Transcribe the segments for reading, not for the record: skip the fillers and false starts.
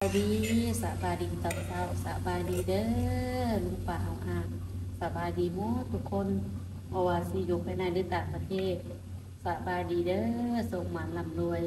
ดีสบายดีตอนเช้าสบายดีเด้อลุงป่าเอาอ่างสบายดีหมดทุกคนเพราะว่าสิอยู่ภายในหรือต่างประเทศสบายดีเด้อส่งหมานลำรวย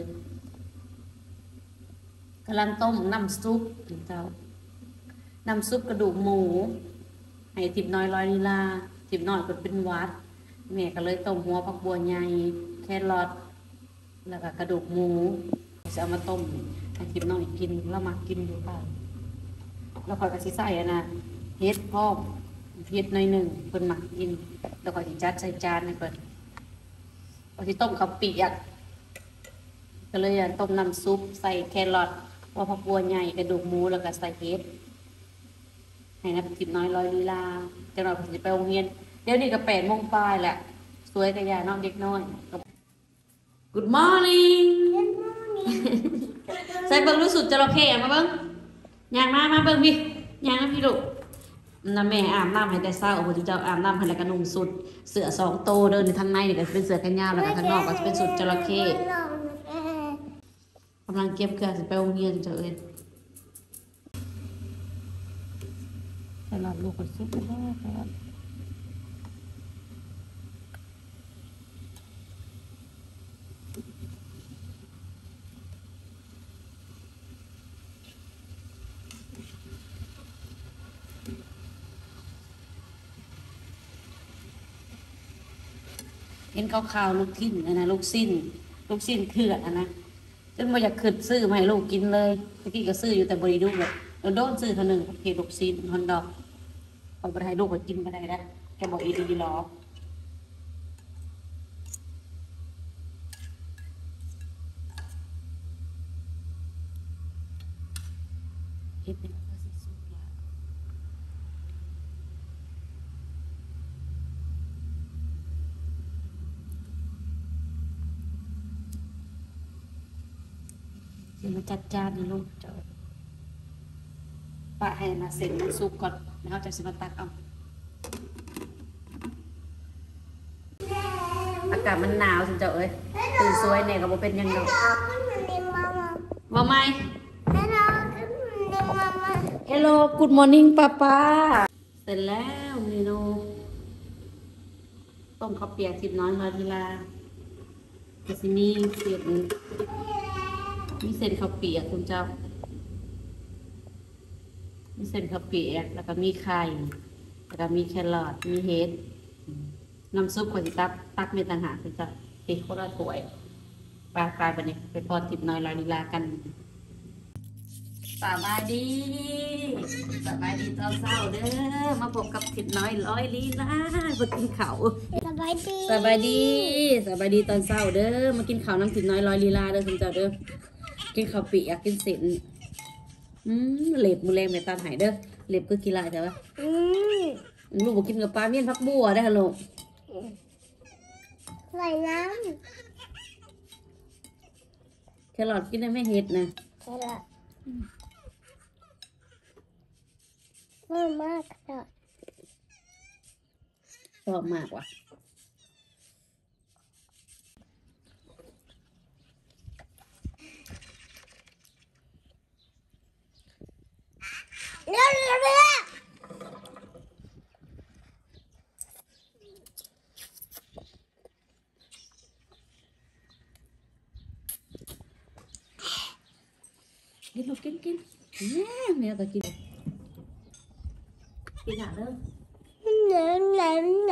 กำลังต้มน้ำซุปเจ้าน้ำซุปกระดูกหมูให้ทิพน้อยลอยลีลาทิพน้อยเป็นวัดแม่ก็เลยต้มหัวผักบัวใหญ่แครอทแล้วก็กระดูกหมูจะเอามาต้มให้ทิพน้อยกินแล้วมากินดูค่ะแล้วคอยกระชิใส่นะเฮ็ดพร้อมเฮ็ดหน่อยหนึ่งเพิ่นหมักกินแล้วก็สิจัดใส่จานให้เพิ่นเอาที่ต้มข้าวเปียกก็เลยต้มน้ำซุปใส่แครอทว่าผักบัวใหญ่กระดูกหมูแล้วก็ใส่เฮ็ดให้นับทิพน้อยลอยลีลาจะเราจะไปโรงเรียนเดี๋ยวนี้ก็8 โมงปลายแหละสวยกับยาน้องเด็กน้อย Good morning ใส่เบิ้งรู้สุดจระเข้มาเบิ้งย่างมาเบิ้งพี่ย่างนะพี่ลูกน้าแม่อาบน้ำให้แต่เช้าโอ้โหเจ้าอาบน้ำให้แล้วก็นุ่งสุดเสื้อ2 โตเดินในทางในนี่ก็เป็นเสื้อแขนยาวแล้วก็ข้างนอกก็จะเป็นสุดจระเข้กำลังเก็บเครื่องสิไปโรงเรียนเจ้าเอ้ยตลอดลูกก็ซุกไปแล้วเห็นข่าวลูกทิ้นนะลูกสิ้นเถื่อนนะจนไม่อยากขึ้นซื้อมาให้ลูกกินเลยตะกี้ก็ซื้ออยู่แต่บริดูเลยเราโดนซื้อเท่านึงเห็ดลูกสิ้นฮอนดอกเอาไปให้ลูกไปกินก็ได้นะแกบอกอีดีหรอเห็ดเป็นข้าวสีสุกละเดี๋ยวมาจัดจานนะลูกเจ้าปะให้มาเสร็จมันสุกก่อนแล้วจะสิมาตักเอาอากาศมันหนาวสิเจ้าเอ้ยตื่นสวยเนี่ยก็บ่เป็นยังไงว่าไหม Hello Good morning ป้าเสร็จแล้วเมนูต้มข้าวเปียกทิพน้อยมาทีลาจะสิมีเส้นข้าวเปียกคุณเจ้ามีเส้นข้าวเปียกแล้วก็มีไข่แล้วก็มีแครอทมีเห็ดน้ำซุปคนที่ตักเมต่างหากคุณเจ้าติโคตรสวยปลาไปเนี่ยไปพอทิพน้อยลอยลีลากันสบายดีตอนเช้าเด้อมาพบกับทิพน้อยลอยลีลามากินข้าวสบายดีตอนเช้าเด้อมากินข้าวน้ำทิพน้อยลอยลีลาเด้อคุณเจ้าเด้อกินข้าวเปียกกินเส้นเล็บมือแรงไปตามหายเด้อเล็บก็กีฬาใช่ปะลูกบอกกินกับปลาเมี่ยนพักบัวได้ฮะลูกใส่น้แครอทกินได้ไม่เห็ดนะำแครอทมากมากแครอทชอบมากว่ะเร็วกินลูกกินแม่ก็กินหนักเด้อหน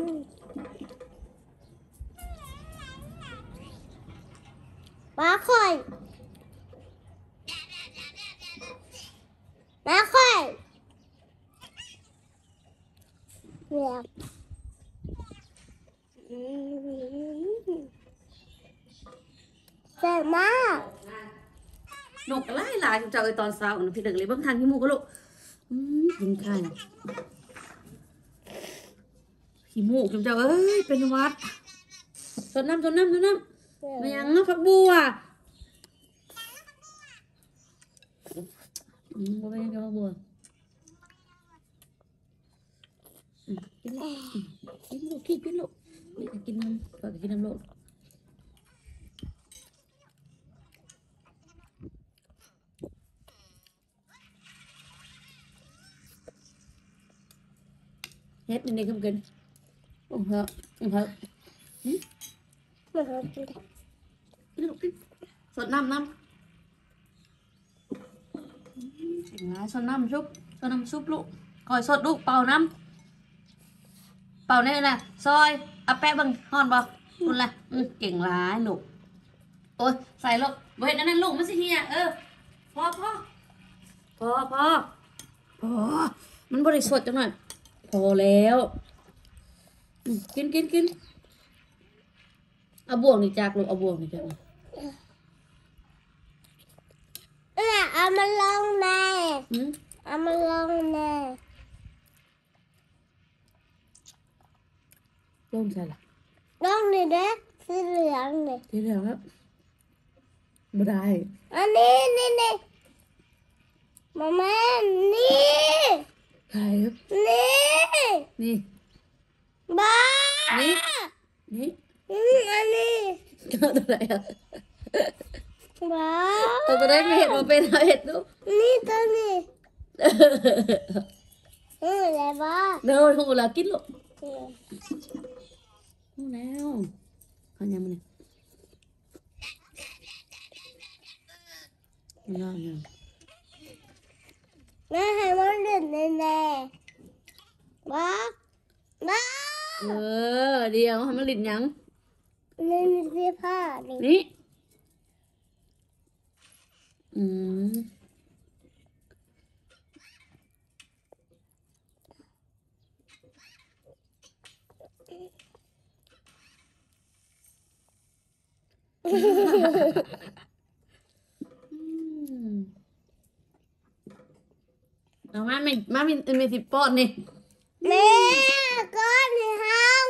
ปลาข่อยเนี่ยเจ๋งมากนกไล่ลายเจ้าไอตอนเช้าพี่เด็กเลยเบิ่งทางขี้มูกก็ลูกกินไข่ขี้มูกเจ้าเอ้ยเป็นวัดต้นน้ำมายังเนาะผักบัวบัวเป็นยังไงผักบัวกินลูกกินลูกนี่กินน้ำก็กินน้ำลูกเฮ็ดนี่คือกินเหอะเหอะไม่เคยกินกินสดน้ำเก่งร้ายสดน้ำซุปลูกคอยสดลูกเป่าน้ำเป่าเนี่ยนะซอยเอาแปะบังห่อนบ่คุณล่ะเก่งร้ายลูกโอ้ยใส่ลูกเว้ยนั่นลูกมันสิเฮียพอมันบริสุทธิ์จังหน่อยพอแล้วกินเอาบ่วงนี่จากลูกเอาบ่วงนี่จากเอามาลงแน่อืมเอามาลงแน่ลงใส่ละลงนี่เด้สีเหลืองนี่ทีเดียวครับบ่ได้อันนี้มาแม่นี่ใครครับนี่นี่บ้านี่อันนี้เอาตัวไหนอ่ะบ้าเอาตัวไหนไม่เห็นมาเป็นเอาเห็ดดูนี่ตัวนี้อะไรบ้าเดี๋ยวหูละกินลูกหูแล้วเขายังมันนี่น้องยังแม่ให้มันเล่นแน่บ้าเดี๋ยวให้มันลิ้นยังเล่นเสื้อผ้านี่นี่อืมเอามามีสิบปอนด์นี่แม่ก้อนในห้อง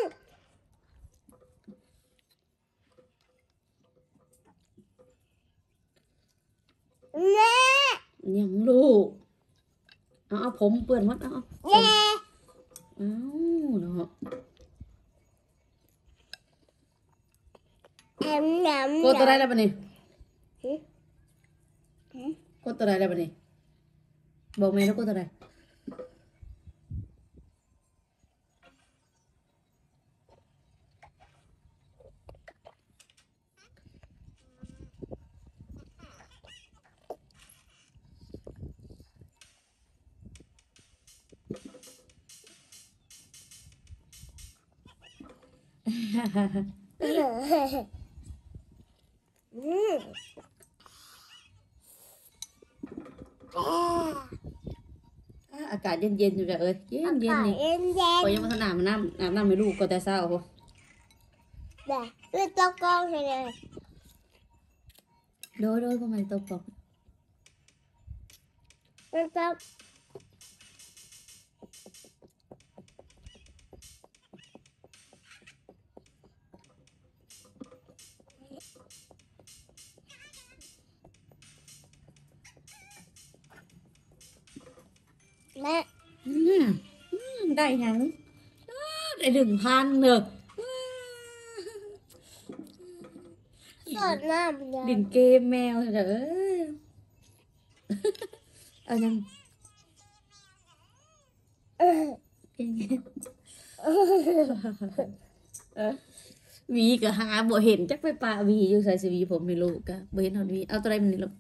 แม่ยังลูกเอาผมเปื้อนหมดเอาเย่เนาะแอมแหนมกดตัวใดได้ปะนี่กดตัวใดได้ปะนี่บอกแม่แล้วกดตัวใดอากาศเย็นๆอยู่จ้ะเย็นนี่เย็นเย็พอน ยังมาสนามน้ำไม่ลูกก็แต่เศร้าเด็กเล่นตะกองให้เลยโดยประมาณตกปอกเล่นตะแม่ได้ยังได้1,000เนอะสดน้ำยังดิ่งเกมแมวเถอะเอายัง เก่งวีก็หาบ่เห็นจักไปปะวีอยู่ใส่สวีผมไม่รู้ก็บ่เห็นหอดวีเอาตัวใดมันนี่ลูก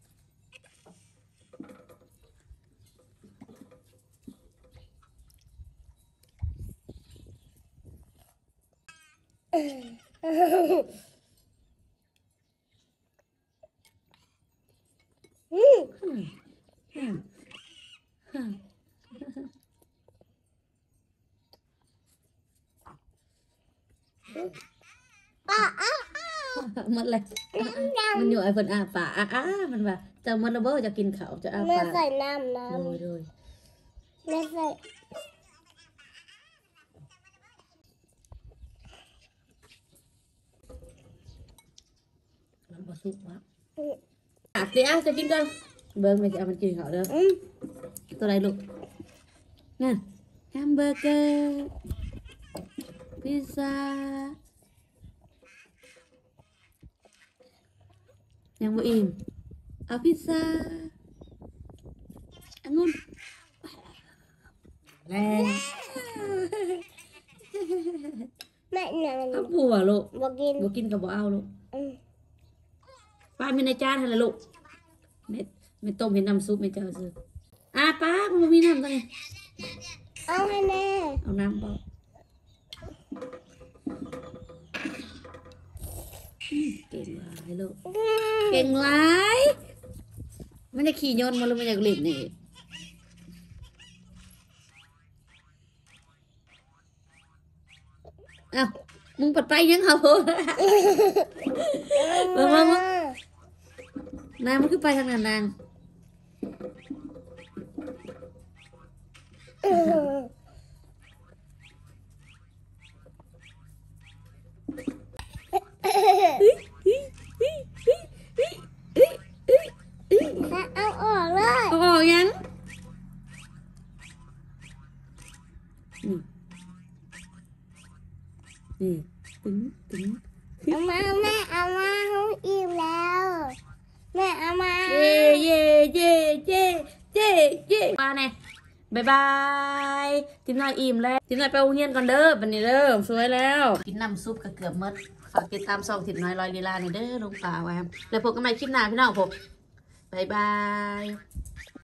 มันเลยมันอยู่ไอ้เพิ่นอาปากมันว่าเจ้ามันระเบ้อจะกินข้าวจะอาแม่ปากใส่น้ำโดยแม่ใส่มันบ่สุกวะเดี๋ยวจะกินกันเบิ่งไปจะเอามันกินข้าวเด้อตัวใดลูกน่ะแฮมเบอร์เกอร์พิซซ่ายังบ่อิ่มเอาพิซซ่าองุ่นแล้วม่เนี่ยพักบัวลูกบอกกินบ่กินกับบ่เอาลูกป้ามีในจานให้ละลูกไม่ต้มเห็นน้ำซุปไม่เจ้าซื้อป้ามันบ่มีน้ำตัวนี้เอาให้แน่เอาน้ำเปล่าเก่งหลายลูกเก่งหลายมันจะขี่ยนต์มาหรือมันจะเล่นนี่อ้าวมึงปัดไปยังเขามึงนางมันคือไปทางนั้นนางเอาออกเลยเอาออกยังนี่ตึงเอามาแม่เอามาเขาอิ่มแล้วแม่เอามาเย่เย่เย่เย่เย่เย่มาเนี่ยบายบายทีมนายอิ่มแล้วทีมนายไปโรงเรียนก่อนเด้อบันนี้เด้อสวยแล้วกินน้ำซุปก็เกือบหมดฝากติดตามช่องทีมน้อยลอยลีลาเนี่ยเด้อลงป่าไว้ครับแล้วพบกันใหม่คลิปหน้าพี่น้องผมบายบาย